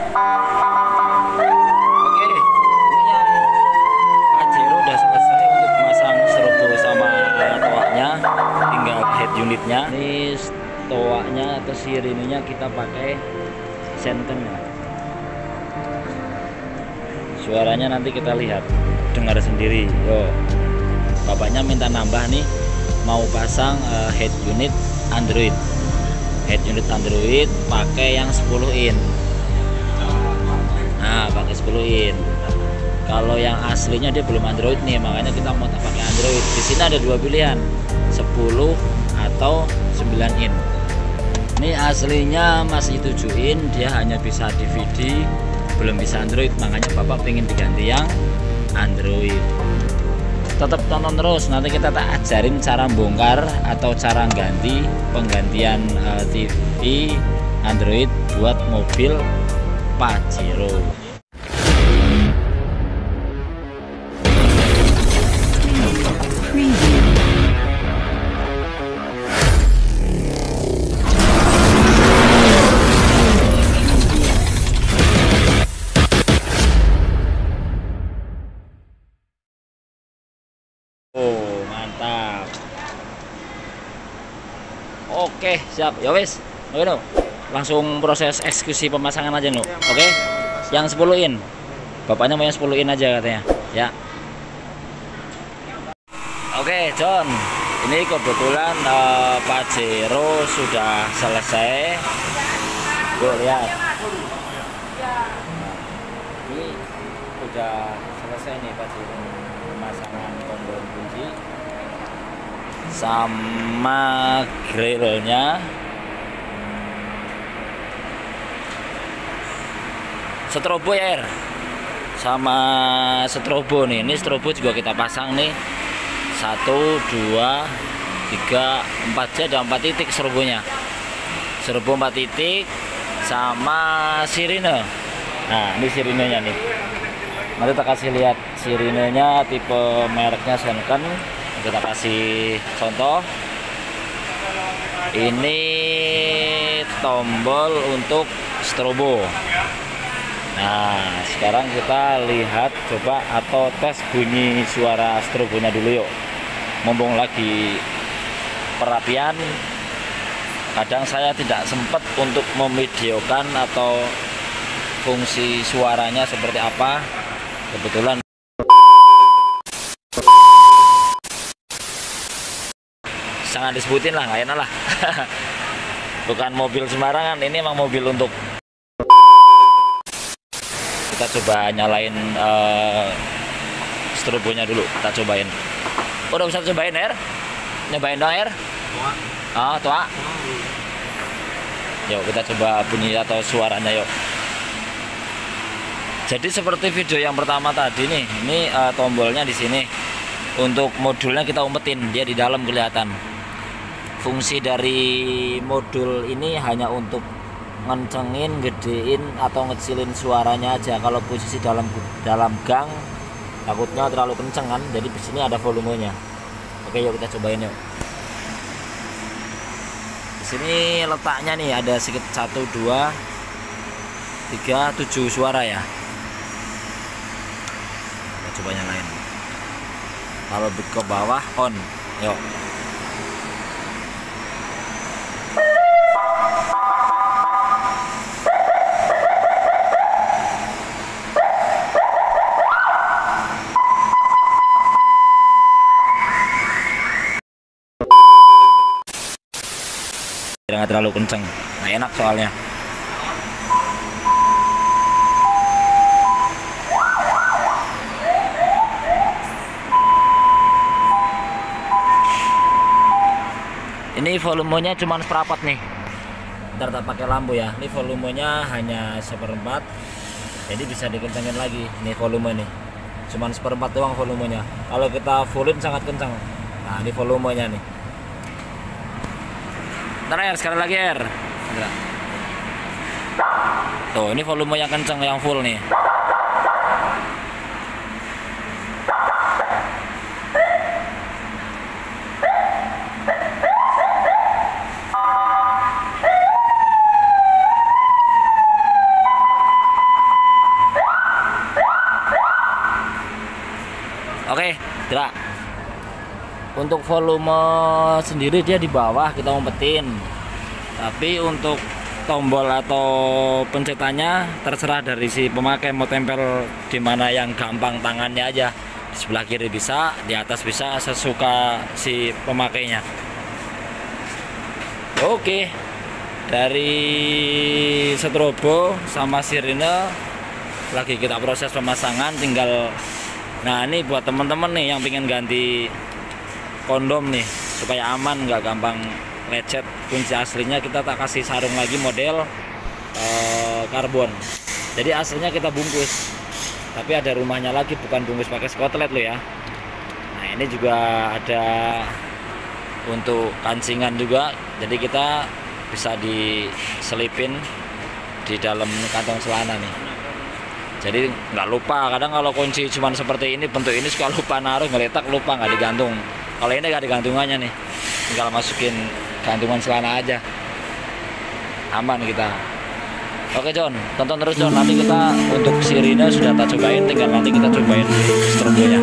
Oke, ini yang Pajero udah selesai untuk memasang strobo sama toaknya, tinggal head unitnya. Ini toaknya atau sirinenya kita pakai Senken. Suaranya nanti kita lihat, dengar sendiri. Yo, bapaknya minta nambah nih, mau pasang head unit Android. Head unit Android pakai yang 10 in. Nah, pakai 10 in. Kalau yang aslinya dia belum Android nih, makanya kita mau pakai Android. Di sini ada dua pilihan, 10 atau 9 in. Ini aslinya masih 7 in, dia hanya bisa DVD, belum bisa Android, makanya bapak pengen diganti yang Android. Tetap tonton terus, nanti kita tak ajarin cara bongkar atau cara ganti penggantian TV Android buat mobil Pajero. Oh, mantap. Oke, siap. Ya wes. Oke, no. Langsung proses eksekusi pemasangan aja, no. Oke. Yang 10 in. Bapaknya mau yang 10 in aja katanya. Ya. Oke, John. Ini kebetulan Pajero sudah selesai. Yuk lihat. Ini sudah selesai nih Pajero. Pemasangan tombol kunci sama grillnya, strobo ya, sama strobo nih. Ini strobo juga kita pasang nih, 1, 2, 3, 4 aja, ada 4 titik strobonya. Strobo 4 titik sama sirine. Nah, ini sirinenya nih. Nanti kita kasih lihat sirinenya, tipe mereknya Senken. Kita kasih contoh. Ini tombol untuk strobo. Nah, sekarang kita lihat coba atau tes bunyi suara strobonya dulu yuk. Mumpung lagi perapian, kadang saya tidak sempat untuk memvideokan atau fungsi suaranya seperti apa. Kebetulan jangan disebutin lah, nggak enak lah. Bukan mobil sembarangan, ini emang mobil untuk. Kita coba nyalain strobonya dulu, kita cobain. Udah bisa cobain air? Nyobain dong air? Ah, tua. Yuk kita coba bunyi atau suaranya yuk. Jadi seperti video yang pertama tadi nih, ini tombolnya di sini. Untuk modulnya kita umpetin, dia di dalam kelihatan. Fungsi dari modul ini hanya untuk ngencengin, gedein atau ngecilin suaranya aja. Kalau posisi dalam gang, takutnya terlalu kenceng kan. Jadi di sini ada volumenya. Oke, yuk kita cobain yuk. Di sini letaknya nih ada sedikit 1, 2, 3, 7 suara ya. Coba nyalain. Kalau ke bawah on, yuk. Jangan terlalu kenceng, nggak enak soalnya. Ini volumenya cuma seperempat nih. Ntar tak pakai lampu ya. Ini volumenya hanya seperempat, jadi bisa dikencengin lagi. Ini volume nih, cuma seperempat doang volumenya. Kalau kita fullin sangat kencang. Nah, ini volumenya nih. Ntar air, sekali lagi air. Tuh, ini volume yang kencang, yang full nih. Gerak. Untuk volume sendiri dia di bawah kita umpetin. Tapi untuk tombol atau pencetannya terserah dari si pemakai mau tempel di mana yang gampang tangannya aja. Di sebelah kiri bisa, di atas bisa, sesuka si pemakainya. Oke. Dari strobo sama sirine lagi kita proses pemasangan, tinggal. Nah, ini buat teman-teman nih yang pengen ganti kondom nih supaya aman, nggak gampang lecet. Kunci aslinya kita tak kasih sarung lagi model karbon. Jadi aslinya kita bungkus, tapi ada rumahnya lagi, bukan bungkus pakai skotlet lo ya. Nah, ini juga ada untuk kancingan juga, jadi kita bisa diselipin di dalam kantong celana nih. Jadi nggak lupa, kadang kalau kunci cuman seperti ini bentuk ini suka lupa naruh, ngeletak lupa nggak digantung. Kalau ini nggak digantungannya nih, tinggal masukin gantungan celana aja, aman kita. Oke John, tonton terus John, nanti kita untuk sirine sudah tak cobain, tinggal nanti kita cobain strobonya.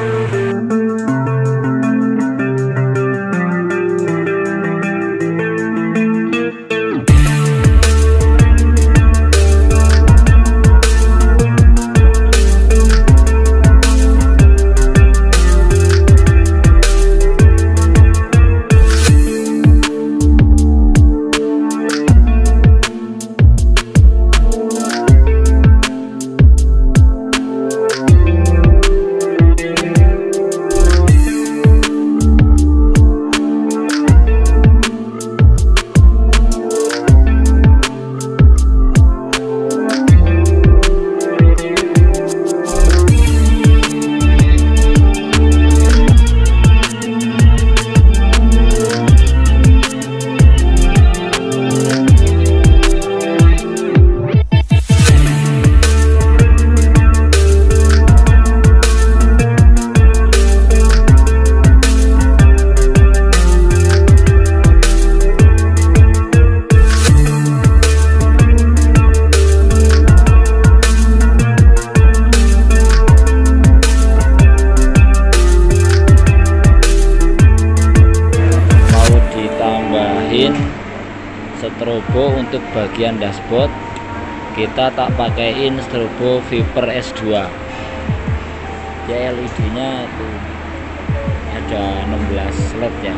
Strobo untuk bagian dashboard kita tak pakaiin strobo Viper S2. Ya, LED nya tuh ada 16 LED ya,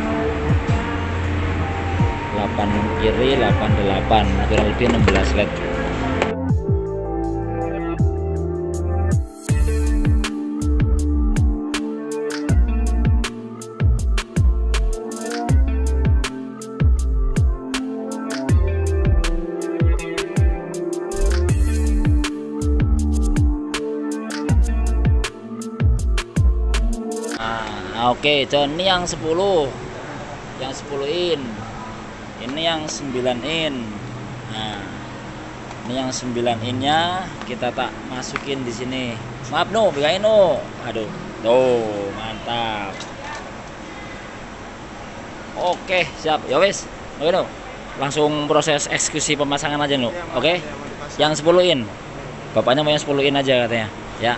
8 kiri 88, kurang lebih 16 LED. Oke John, ini yang 10 in, ini yang 9 in. Nah, ini yang 9 innya kita tak masukin di sini. Maaf no, pegain no. Aduh, tuh mantap. Oke siap, ya wes. Oke no, langsung proses eksekusi pemasangan aja no. Oke, yang 10 in, bapaknya mau yang 10 in aja katanya ya.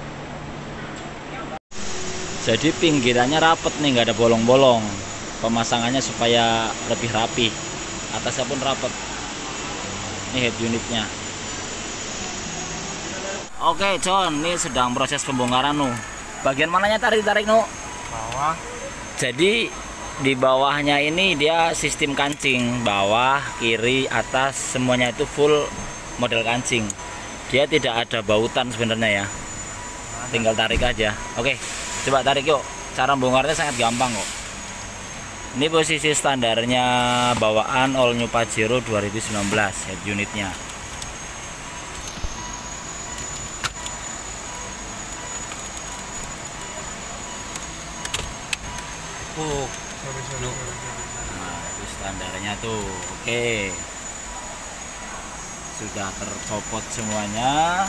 Jadi pinggirannya rapet nih, nggak ada bolong-bolong. Pemasangannya supaya lebih rapi. Atasnya pun rapet. Ini head unitnya. Oke John, ini sedang proses pembongkaran nuh. Bagian mananya tarik nuh? Bawah. Jadi di bawahnya ini dia sistem kancing, bawah, kiri, atas semuanya itu full model kancing. Dia tidak ada bautan sebenarnya ya. Tinggal tarik aja. Oke. Coba tarik yuk, cara bongkarnya sangat gampang kok. Ini posisi standarnya bawaan All New Pajero 2019 head unitnya. Nah, itu standarnya tuh. Oke. Sudah tercopot semuanya.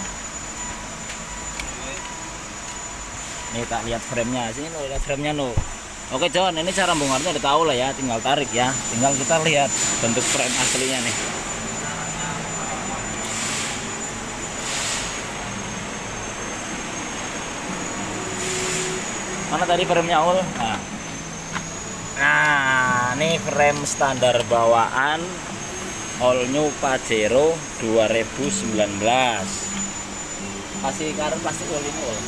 Nih tak lihat framenya, sini lo lihat framenya lo. Oke John, ini cara bongkarnya udah tahu lah ya, tinggal tarik ya. Tinggal kita lihat bentuk frame aslinya nih. Mana tadi frame-nya Ul? Nah, ini frame standar bawaan all new Pajero 2019. Kasih karet plastik Ul ini Ul.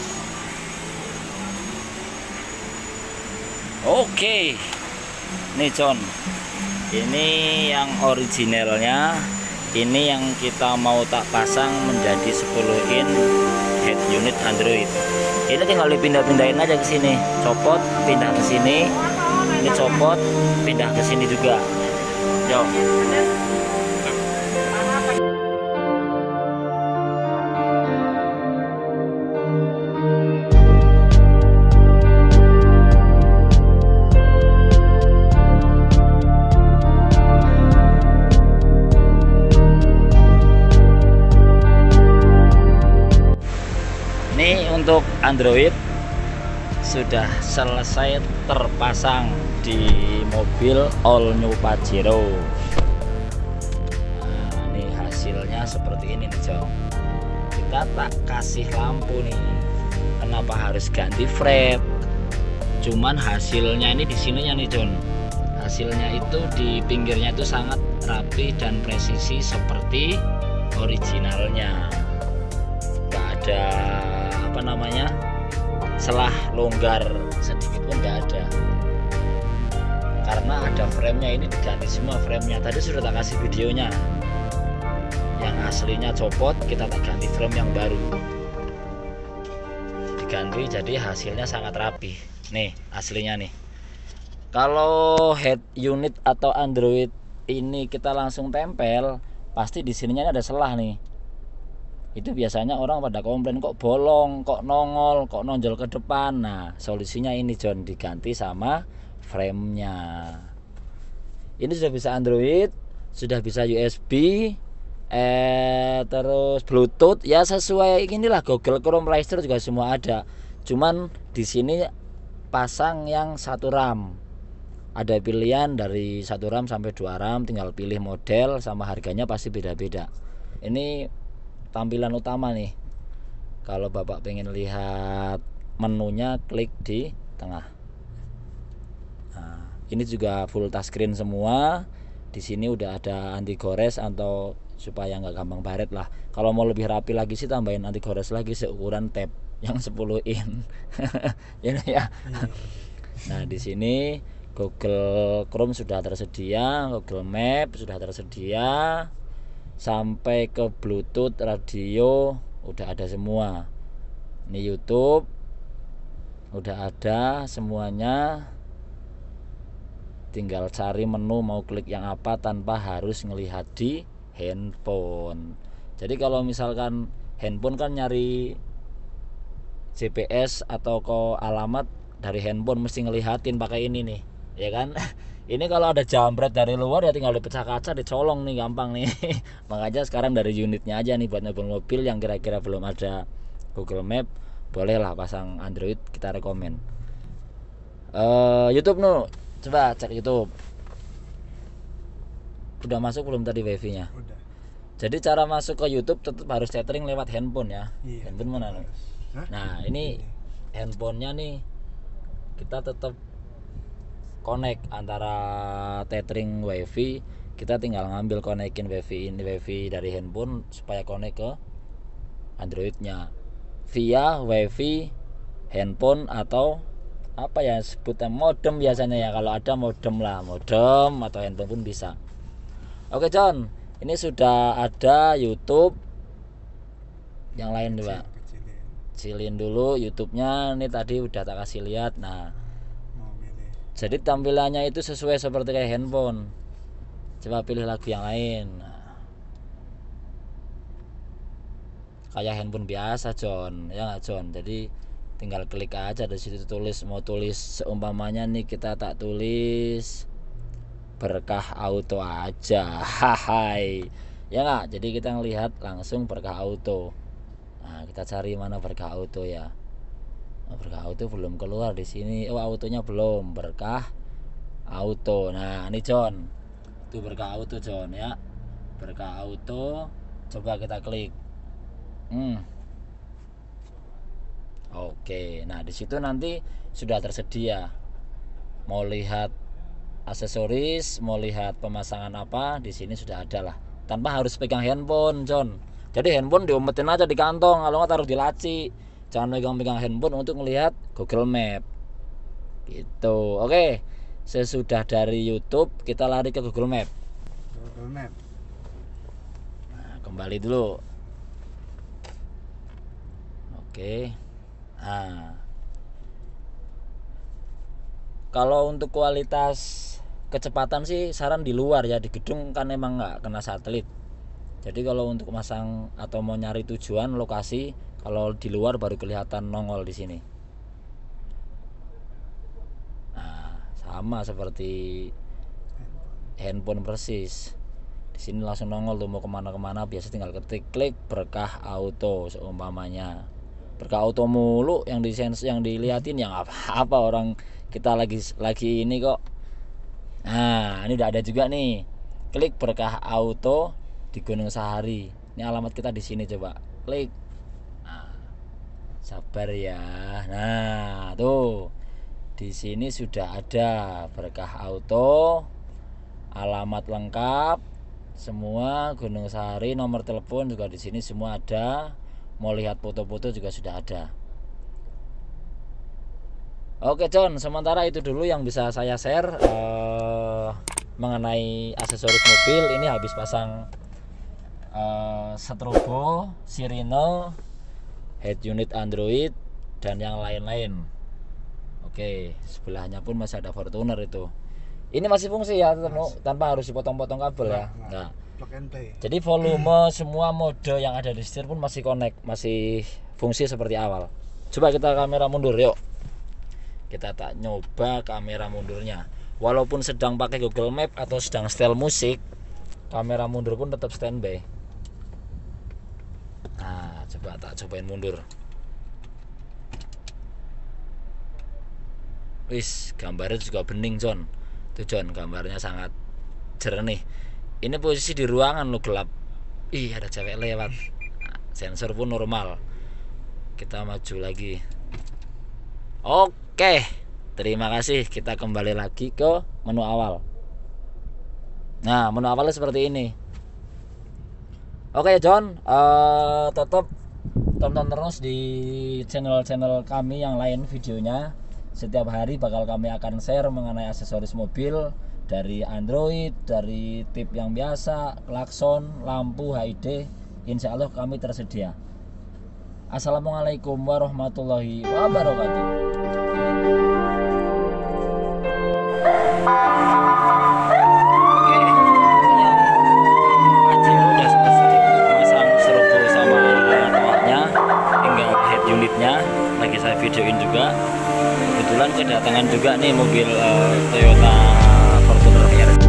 Oke. Nih John. Ini yang originalnya. Ini yang kita mau tak pasang menjadi 10 in head unit Android. Ini tinggal dipindah-pindahin aja ke sini. Copot, pindah ke sini. Ini copot, pindah ke sini juga. Yo. Ini untuk Android sudah selesai terpasang di mobil all new Pajero. Nah, ini hasilnya seperti ini nih Jong. Kita tak kasih lampu nih. Kenapa harus ganti frame? Cuman hasilnya ini di sininya nih John. Hasilnya itu di pinggirnya itu sangat rapi dan presisi seperti originalnya. Gak ada selah longgar sedikit pun nggak ada, karena ada framenya. Ini diganti semua framenya. Tadi sudah tak kasih videonya, yang aslinya copot kita tak ganti frame yang baru diganti, jadi hasilnya sangat rapi. Nih aslinya nih. Kalau head unit atau Android ini kita langsung tempel, pasti di sininya ada selah nih. Itu biasanya orang pada komplain, kok bolong, kok nongol, kok nonjol ke depan. Nah solusinya ini John, diganti sama framenya. Ini sudah bisa Android, sudah bisa USB, terus Bluetooth, ya sesuai inilah. Google Chrome, Play Store juga semua ada. Cuman di sini pasang yang 1 RAM. Ada pilihan dari 1 RAM sampai 2 RAM, tinggal pilih model sama harganya pasti beda-beda. Ini tampilan utama nih. Kalau Bapak pengen lihat menunya, klik di tengah. Nah, ini juga full touchscreen semua. Di sini udah ada anti gores atau supaya nggak gampang baret lah. Kalau mau lebih rapi lagi sih tambahin anti gores lagi seukuran tab yang 10 in. Ya. Nah, di sini Google Chrome sudah tersedia, Google Map sudah tersedia, sampai ke Bluetooth, radio udah ada semua. Ini YouTube udah ada semuanya. Tinggal cari menu mau klik yang apa tanpa harus ngelihat di handphone. Jadi kalau misalkan handphone kan nyari GPS atau ke alamat dari handphone mesti ngelihatin pakai ini nih, ya kan? Ini kalau ada jambret dari luar ya tinggal dipecah kaca, dicolong nih, gampang nih. Makanya sekarang dari unitnya aja nih buat mobil-mobil yang kira-kira belum ada Google Map, bolehlah pasang Android, kita rekomen. YouTube nu, coba cek YouTube. Udah masuk belum tadi wifi-nya? Udah. Jadi cara masuk ke YouTube tetap harus tethering lewat handphone ya. Iya, handphone mana nih? Nah ini handphonenya nih kita tetap connect antara tethering wifi. Kita tinggal ngambil konekin wifi dari handphone supaya connect ke Androidnya via wifi handphone atau apa ya sebutnya, modem biasanya ya. Kalau ada modem atau handphone pun bisa. Oke John, ini sudah ada YouTube. Yang lain coba kecilin dulu YouTube-nya. Ini tadi udah tak kasih lihat. Nah, jadi tampilannya itu sesuai seperti kayak handphone. Coba pilih lagu yang lain. Nah, kayak handphone biasa John, ya nggak John? Jadi tinggal klik aja di situ, tulis mau tulis seumpamanya nih, kita tak tulis berkah auto aja. Hai. Ya nggak? Jadi kita ngelihat langsung berkah auto. Nah, kita cari mana berkah auto ya. Berkah auto belum keluar di sini. Oh, autonya belum. Berkah auto. Nah, ini John. Itu berkah auto John ya. Berkah auto. Coba kita klik. Oke, nah di situ nanti sudah tersedia. Mau lihat aksesoris, mau lihat pemasangan apa, di sini sudah ada lah. Tanpa harus pegang handphone, John. Jadi handphone diumpetin aja di kantong, kalau nggak taruh di laci. Jangan pegang-pegang handphone untuk melihat Google Map. Gitu. Oke. Sesudah dari YouTube kita lari ke Google Map. Nah, kembali dulu. Oke. Nah, kalau untuk kualitas kecepatan sih saran di luar ya, di gedung kan emang nggak kena satelit. Jadi kalau untuk masang atau mau nyari tujuan lokasi, kalau di luar baru kelihatan nongol di sini. Nah, sama seperti handphone persis. Di sini langsung nongol tuh mau kemana-kemana, biasa tinggal ketik klik berkah auto seumpamanya. Berkah auto mulu yang dilihatin yang apa orang kita lagi ini kok. Nah, ini udah ada juga nih. Klik berkah auto di Gunung Sahari. Ini alamat kita di sini, coba klik. Nah, sabar ya. Nah, tuh. Di sini sudah ada berkah auto, alamat lengkap, semua Gunung Sahari, nomor telepon juga di sini semua ada. Mau lihat foto-foto juga sudah ada. Oke John, sementara itu dulu yang bisa saya share mengenai aksesoris mobil. Ini habis pasang strobo, sirine, head unit Android dan yang lain-lain. Oke, sebelahnya pun masih ada Fortuner itu. Ini masih fungsi ya, tanpa harus dipotong-potong kabel ya. Nah, jadi volume semua mode yang ada di setir pun masih connect, masih fungsi seperti awal. Coba kita kamera mundur yuk. Kita tak nyoba kamera mundurnya. Walaupun sedang pakai Google Map atau sedang setel musik, kamera mundur pun tetap standby. Nah, coba tak cobain mundur. Wis, gambarnya juga bening John. Tuh John, gambarnya sangat jernih. Ini posisi di ruangan lo gelap. Ih, ada cewek lewat. Nah, sensor pun normal. Kita maju lagi. Oke, terima kasih. Kita kembali lagi ke menu awal. Nah, menu awalnya seperti ini. Oke John, tetap tonton terus di channel-channel kami yang lain videonya. Setiap hari bakal kami akan share mengenai aksesoris mobil, dari Android, dari tip yang biasa, klakson, lampu, HID. Insya Allah kami tersedia. Assalamualaikum warahmatullahi wabarakatuh. Udah selesai pasang strobo sama toaknya, tinggal head unitnya lagi saya videoin juga. Kebetulan kedatangan juga nih mobil Toyota Fortuner RS.